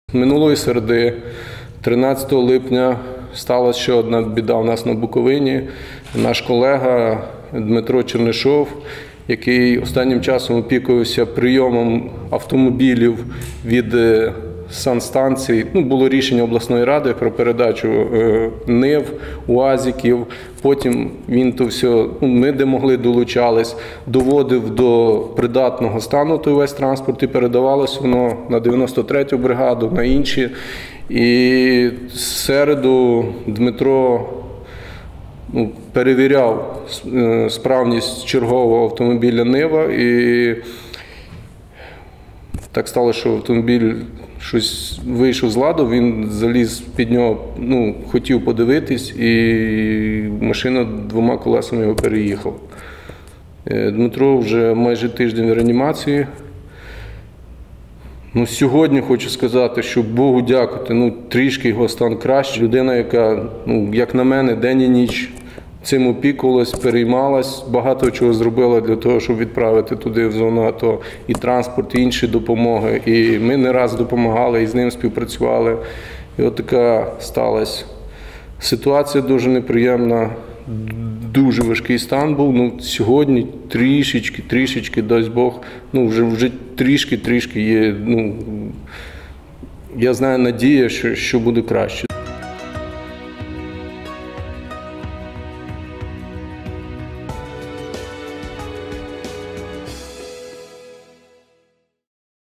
Минулої середи, 13 липня, сталася ще одна біда у нас на Буковині. Наш колега Дмитро Чернишов, який останнім часом опікувався прийомом автомобілів від санстанцій. Було рішення обласної ради про передачу НИВ, УАЗиків. Потім він то все, ми де могли долучались, доводив до придатного стану той весь транспорт і передавалось воно на 93-ю бригаду, на інші. І в середу Дмитро перевіряв справність чергового автомобіля «Нива», і так сталося, що автомобіль щось вийшов з ладу, він заліз під нього, хотів подивитись, і машина двома колесами його переїхала. Дмитро вже майже тиждень в реанімації. Сьогодні хочу сказати, що Богу дякувати, трішки його стан краще. Людина, яка, як на мене, день і ніч цим опікувалась, переймалась, багато чого зробила для того, щоб відправити туди в зону АТО і транспорт, і інші допомоги. І ми не раз допомагали, і з ним співпрацювали. І от така сталася ситуація дуже неприємна, дуже важкий стан був. Сьогодні трішечки, дасть Бог, вже трішки є, я знаю, надія, що буде краще.